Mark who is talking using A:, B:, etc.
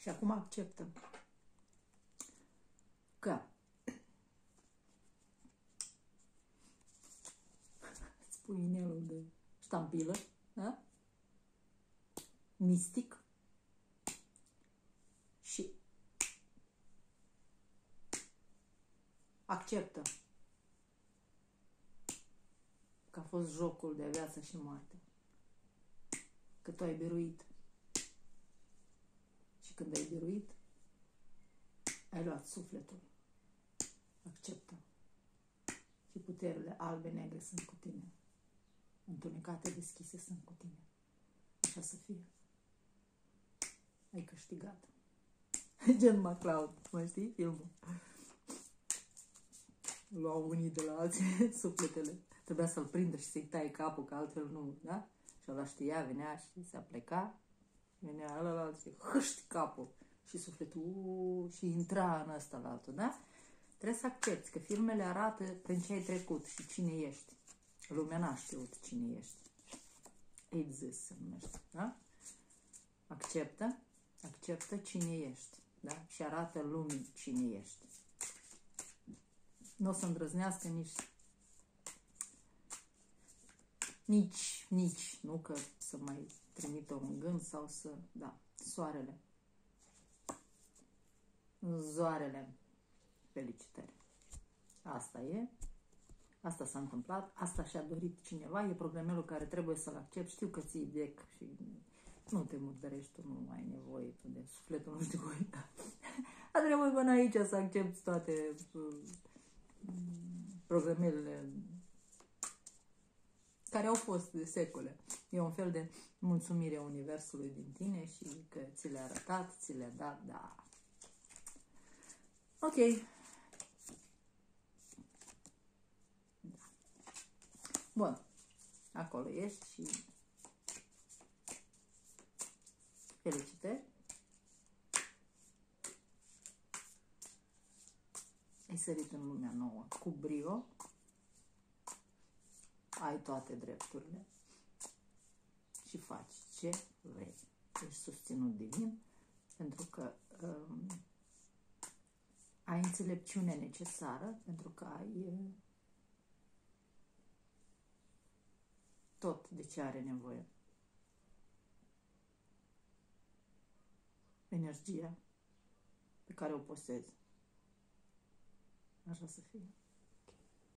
A: Și acum acceptă că îți pui inelul de ștampilă, da? Mistic și acceptă că a fost jocul de viață și moarte, că tu ai biruit și când ai biruit ai luat sufletul. Acceptă și puterile albe, negre sunt cu tine, întunecate, deschise sunt cu tine. Așa să fie. Ai câștigat. Gen MacLeod, mai știi filmul? Luau unii de la alții sufletele. Trebuia să-l prindă și să-i tai capul, că altfel nu, da? Și ăla știa, venea și se apleca. Venea ăla și hâști capul. Și sufletul, și intra în ăsta la altul, da? Trebuie să accepti că filmele arată prin ce ai trecut și cine ești. Lumea n-a știut cine ești. Exist se numește, da? Acceptă cine ești, da? Și arată lumii cine ești. Nu o să îndrăznească nici, nu că să mai trimită un gând sau să, da, Zoarele, felicitări. Asta e, asta s-a întâmplat, asta și-a dorit cineva, e problemelul care trebuie să-l accept. Știu că ții bec și nu te murdărești, tu nu ai nevoie tu de sufletul, nu știu voi. A trebuit până aici să accepti toate programele care au fost de secole. E un fel de mulțumire Universului din tine și că ți le-a arătat, ți le-a dat, da. Ok. Da. Bun. Acolo ești și felicitări. Ai sărit în lumea nouă cu brio. Ai toate drepturile și faci ce vrei. Ești susținut divin pentru că ai înțelepciune necesară, pentru că ai tot de ce are nevoie. Energia pe care o posezi. Așa să fie.